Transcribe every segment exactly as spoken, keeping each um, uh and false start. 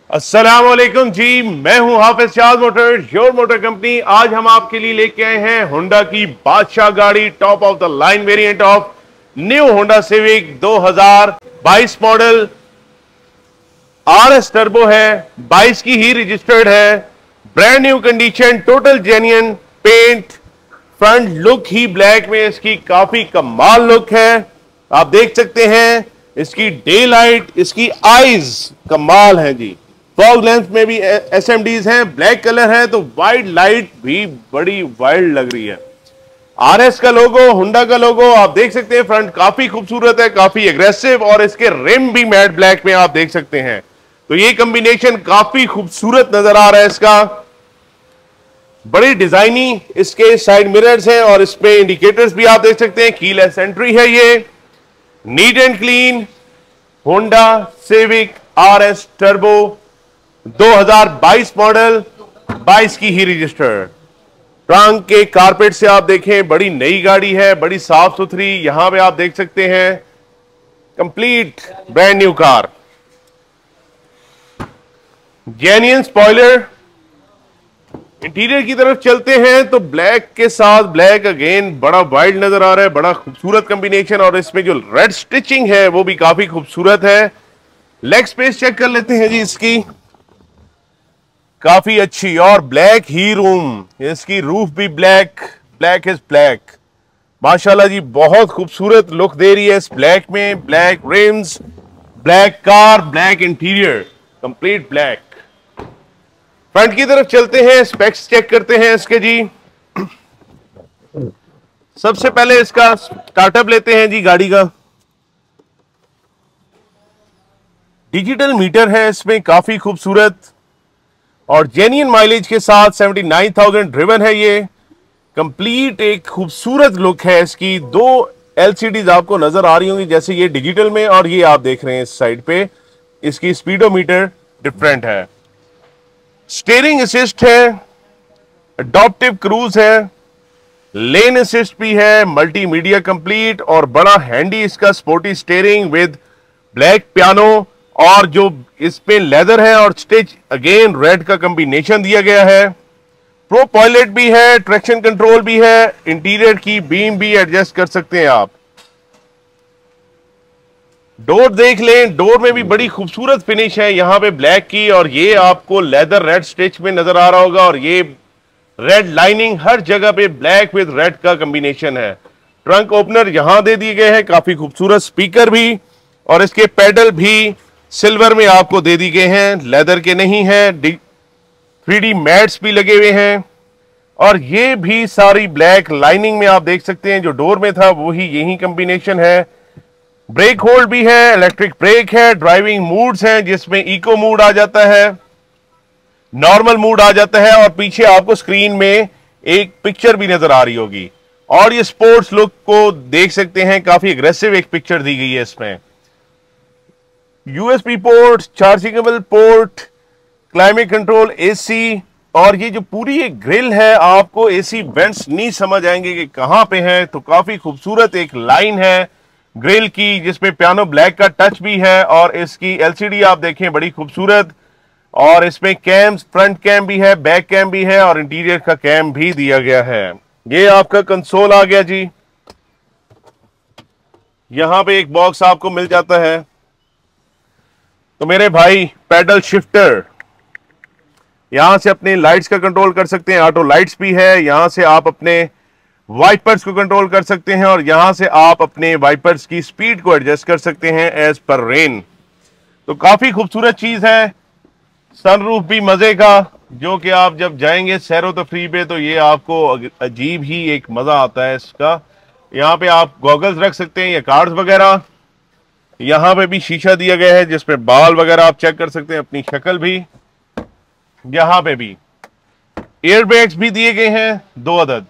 अस्सलामुअलैकुम जी, मैं हूं हाफिज शाद मोटर्स, योर मोटर कंपनी। आज हम आपके लिए लेके आए हैं होंडा की बादशाह गाड़ी, top of the line variant of new Honda Civic दो हज़ार बाईस मॉडल। आरएस टर्बो है, बाईस की ही रजिस्टर्ड है, brand new condition, total genuine paint, front look ही ब्लैक में इसकी काफी कमाल लुक है। आप देख सकते हैं इसकी डे लाइट, इसकी आईज कमाल है जी। फॉग लेंस में भी एसएमडीज हैं, ब्लैक कलर है तो वाइड लाइट भी बड़ी वाइल्ड लग रही है। आरएस का लोगो, होंडा का लोगो आप देख सकते हैं। फ्रंट काफी खूबसूरत है, काफी एग्रेसिव, और इसके रिम भी मैट ब्लैक में आप देख सकते हैं। तो ये कॉम्बिनेशन काफी खूबसूरत नजर आ रहा है इसका। बड़ी डिजाइनी इसके साइड मिरर्स हैं और इसमें इंडिकेटर्स भी आप देख सकते हैं। कीलेस एंट्री है ये। Neat and clean Honda Civic RS turbo दो हज़ार बाईस मॉडल, बाईस की ही रजिस्टर्ड। ट्रंक के कारपेट से आप देखें, बड़ी नई गाड़ी है, बड़ी साफ सुथरी। यहां पे आप देख सकते हैं complete brand new car. Genuine spoiler. Interior की तरफ चलते हैं तो ब्लैक के साथ ब्लैक अगेन बड़ा वाइल्ड नजर आ रहा है, बड़ा खूबसूरत कॉम्बिनेशन, और इसमें जो रेड स्टिचिंग है वो भी काफी खूबसूरत है। लेग स्पेस चेक कर लेते हैं जी इसकी, काफी अच्छी, और ब्लैक ही रूम, इसकी रूफ भी ब्लैक, ब्लैक इज ब्लैक। माशाल्लाह जी, बहुत खूबसूरत लुक दे रही है इस ब्लैक में। Black rims, black car, black interior, complete black. Front की तरफ चलते हैं, स्पेक्स चेक करते हैं इसके जी। सबसे पहले इसका स्टार्टअप लेते हैं जी गाड़ी का। डिजिटल मीटर है इसमें, काफी खूबसूरत, और जेन्युइन माइलेज के साथ उन्यासी हज़ार ड्रिवन है ये। कंप्लीट एक खूबसूरत लुक है इसकी। दो एलसीडीज आपको नजर आ रही होंगी, जैसे ये डिजिटल में और ये आप देख रहे हैं इस साइड पे, इसकी स्पीडोमीटर डिफरेंट है। स्टीयरिंग असिस्ट है, अडॉप्टिव क्रूज है, लेन असिस्ट भी है, मल्टीमीडिया कंप्लीट, और बड़ा हैंडी इसका sporty steering with black piano, और जो इस पे लेदर है और स्टिच अगेन रेड का कॉम्बिनेशन दिया गया है। प्रो पायलट भी है, ट्रैक्शन कंट्रोल भी है, इंटीरियर की बीम भी एडजस्ट कर सकते हैं आप। डोर देख लें, डोर में भी बड़ी खूबसूरत फिनिश है यहां पे ब्लैक की, और ये आपको लेदर रेड स्टिच में नजर आ रहा होगा, और ये रेड लाइनिंग हर जगह पे ब्लैक विद रेड का कॉम्बिनेशन है। ट्रंक ओपनर यहां दे दिए गए हैं, काफी खूबसूरत स्पीकर भी, और इसके पेडल भी सिल्वर में आपको दे दी गए हैं, लेदर के नहीं है। थ्री डी मैट्स भी लगे हुए हैं, और ये भी सारी ब्लैक लाइनिंग में आप देख सकते हैं। जो डोर में था वही यही कॉम्बिनेशन है। ब्रेक होल्ड भी है, इलेक्ट्रिक ब्रेक है, ड्राइविंग मूड्स हैं जिसमें इको मूड आ जाता है, नॉर्मल मूड आ जाता है, और पीछे आपको स्क्रीन में एक पिक्चर भी नजर आ रही होगी। और ये स्पोर्ट्स लुक को देख सकते हैं, काफी अग्रेसिव एक पिक्चर दी गई है इसमें। USB port, chargeable port, climate control, AC, और ये जो पूरी एक ग्रिल है, आपको एसी वेंट्स नहीं समझ आएंगे कि कहां पे है। तो काफी खूबसूरत एक लाइन है ग्रिल की, जिसमें पियानो ब्लैक का टच भी है, और इसकी एलसीडी आप देखें बड़ी खूबसूरत, और इसमें कैम्स, फ्रंट कैम भी है, बैक कैम भी है, और इंटीरियर का कैम भी दिया गया है। ये आपका कंसोल आ गया जी। यहां पे एक बॉक्स आपको मिल जाता है। तो मेरे भाई, पैडल शिफ्टर, यहां से अपने लाइट्स का कंट्रोल कर सकते हैं, ऑटो लाइट्स भी है। यहां से आप अपने वाइपर्स को कंट्रोल कर सकते हैं, और यहां से आप अपने वाइपर्स की स्पीड को एडजस्ट कर सकते हैं एज पर रेन। तो काफी खूबसूरत चीज है। सनरूफ भी मजे का, जो कि आप जब जाएंगे सैरो तफरी पे तो ये आपको अजीब ही एक मजा आता है इसका। यहाँ पे आप गॉगल्स रख सकते हैं या कार्ड्स वगैरह। यहां पे भी शीशा दिया गया है जिसपे बाल वगैरह आप चेक कर सकते हैं, अपनी शक्ल भी। यहां पे भी एयरबैग्स भी दिए गए हैं, दो अदद।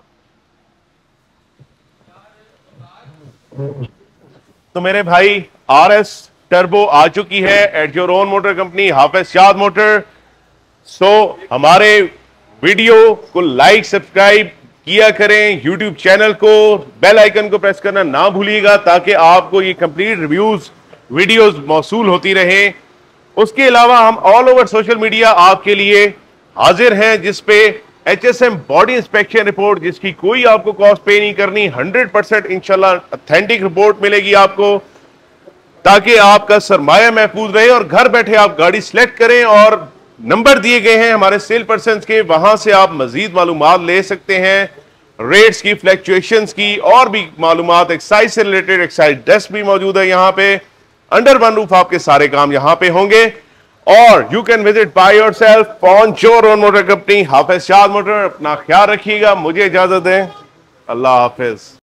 तो मेरे भाई, आरएस टर्बो आ चुकी है at your own motor company, Hafiz Shad motor. सो हमारे वीडियो को लाइक, सब्सक्राइब किया करें, यूट्यूब चैनल को, बेल आइकन को प्रेस करना ना भूलिएगा, ताकि आपको ये कंप्लीट रिव्यूज वीडियोस मौसूल होती रहे। उसके अलावा हम ऑल ओवर सोशल मीडिया आपके लिए हाजिर हैं, जिसपे H S M body inspection report, जिसकी कोई आपको कॉस्ट पे नहीं करनी, हंड्रेड परसेंट इंशाल्लाह ऑथेंटिक रिपोर्ट मिलेगी आपको, ताकि आपका सरमाया महफूज रहे और घर बैठे आप गाड़ी सिलेक्ट करें। और नंबर दिए गए हैं हमारे सेल पर्सन के, वहां से आप मजीद मालूमात ले सकते हैं, रेट्स की, फ्लैक्चुएशंस की और भी मालूमात। एक्साइज से रिलेटेड एक्साइज डेस्क भी मौजूद है यहाँ पे। अंडर वन रूफ आपके सारे काम यहाँ पे होंगे और you can visit by yourself on your own motor company Hafiz Shad motor. अपना ख्याल रखिएगा, मुझे इजाजत दें, अल्लाह हाफिज।